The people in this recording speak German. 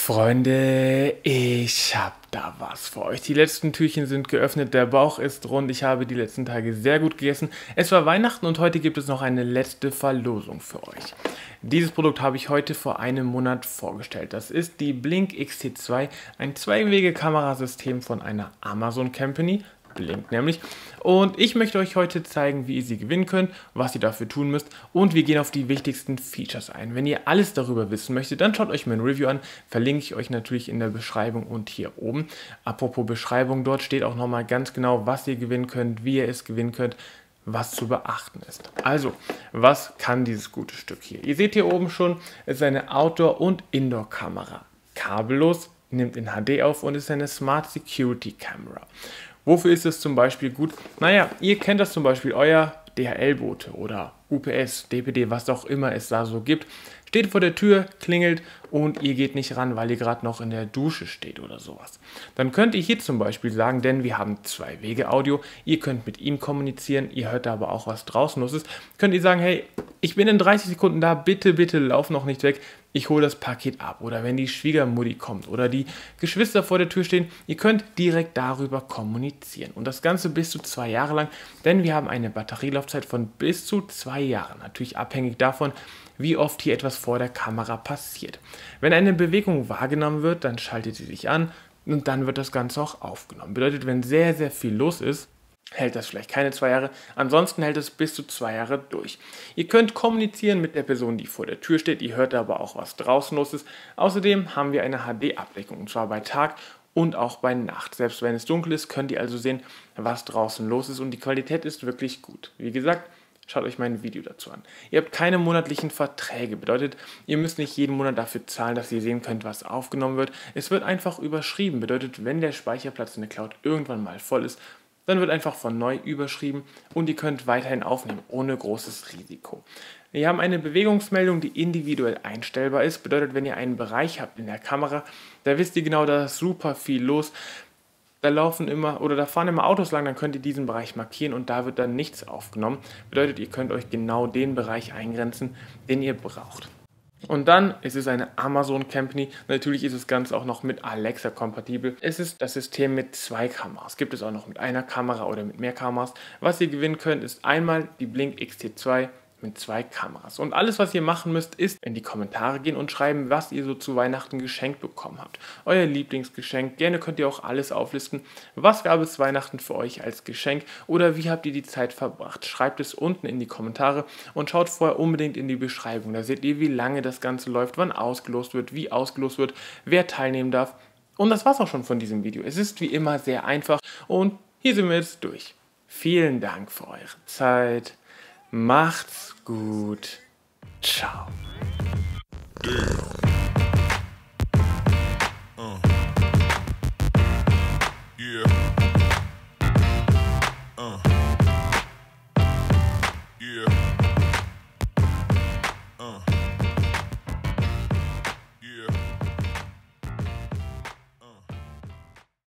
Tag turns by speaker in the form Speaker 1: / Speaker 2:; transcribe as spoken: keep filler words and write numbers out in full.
Speaker 1: Freunde, ich habe da was für euch. Die letzten Türchen sind geöffnet, der Bauch ist rund, ich habe die letzten Tage sehr gut gegessen. Es war Weihnachten und heute gibt es noch eine letzte Verlosung für euch. Dieses Produkt habe ich heute vor einem Monat vorgestellt. Das ist die Blink X T zwei, ein Zwei-Wege-Kamerasystem von einer Amazon Company. Blink nämlich. Und ich möchte euch heute zeigen, wie ihr sie gewinnen könnt, was ihr dafür tun müsst und wir gehen auf die wichtigsten Features ein. Wenn ihr alles darüber wissen möchtet, dann schaut euch mein Review an, verlinke ich euch natürlich in der Beschreibung und hier oben. Apropos Beschreibung, dort steht auch nochmal ganz genau, was ihr gewinnen könnt, wie ihr es gewinnen könnt, was zu beachten ist. Also, was kann dieses gute Stück hier? Ihr seht hier oben schon, es ist eine Outdoor- und Indoor-Kamera. Kabellos, nimmt in H D auf und ist eine Smart Security Camera. Wofür ist es zum Beispiel gut? Naja, ihr kennt das zum Beispiel, euer D H L-Bote oder U P S, D P D, was auch immer es da so gibt, steht vor der Tür, klingelt und ihr geht nicht ran, weil ihr gerade noch in der Dusche steht oder sowas. Dann könnt ihr hier zum Beispiel sagen, denn wir haben Zwei-Wege-Audio, ihr könnt mit ihm kommunizieren, ihr hört da aber auch, was draußen los ist, könnt ihr sagen, hey, ich bin in dreißig Sekunden da, bitte, bitte lauf noch nicht weg, ich hole das Paket ab. Oder wenn die Schwiegermutti kommt oder die Geschwister vor der Tür stehen, ihr könnt direkt darüber kommunizieren. Und das Ganze bis zu zwei Jahre lang, denn wir haben eine Batterielaufzeit von bis zu zwei Jahren. Natürlich abhängig davon, wie oft hier etwas vor der Kamera passiert. Wenn eine Bewegung wahrgenommen wird, dann schaltet sie sich an und dann wird das Ganze auch aufgenommen. Bedeutet, wenn sehr, sehr viel los ist, hält das vielleicht keine zwei Jahre, ansonsten hält es bis zu zwei Jahre durch. Ihr könnt kommunizieren mit der Person, die vor der Tür steht, ihr hört aber auch, was draußen los ist. Außerdem haben wir eine H D-Abdeckung, und zwar bei Tag und auch bei Nacht. Selbst wenn es dunkel ist, könnt ihr also sehen, was draußen los ist und die Qualität ist wirklich gut. Wie gesagt, schaut euch mein Video dazu an. Ihr habt keine monatlichen Verträge, bedeutet, ihr müsst nicht jeden Monat dafür zahlen, dass ihr sehen könnt, was aufgenommen wird. Es wird einfach überschrieben, bedeutet, wenn der Speicherplatz in der Cloud irgendwann mal voll ist, dann wird einfach von neu überschrieben und ihr könnt weiterhin aufnehmen, ohne großes Risiko. Wir haben eine Bewegungsmeldung, die individuell einstellbar ist. Bedeutet, wenn ihr einen Bereich habt in der Kamera, da wisst ihr genau, da ist super viel los. Da laufen immer oder da fahren immer Autos lang, dann könnt ihr diesen Bereich markieren und da wird dann nichts aufgenommen. Bedeutet, ihr könnt euch genau den Bereich eingrenzen, den ihr braucht. Und dann ist es eine Amazon Company. Natürlich ist das Ganze auch noch mit Alexa kompatibel. Es ist das System mit zwei Kameras. Gibt es auch noch mit einer Kamera oder mit mehr Kameras. Was ihr gewinnen könnt, ist einmal die Blink X T zwei mit zwei Kameras. Und alles, was ihr machen müsst, ist in die Kommentare gehen und schreiben, was ihr so zu Weihnachten geschenkt bekommen habt. Euer Lieblingsgeschenk. Gerne könnt ihr auch alles auflisten. Was gab es Weihnachten für euch als Geschenk oder wie habt ihr die Zeit verbracht? Schreibt es unten in die Kommentare und schaut vorher unbedingt in die Beschreibung. Da seht ihr, wie lange das Ganze läuft, wann ausgelost wird, wie ausgelost wird, wer teilnehmen darf. Und das war's auch schon von diesem Video. Es ist wie immer sehr einfach und hier sind wir jetzt durch. Vielen Dank für eure Zeit. Macht's gut. Ciao.
Speaker 2: Damn.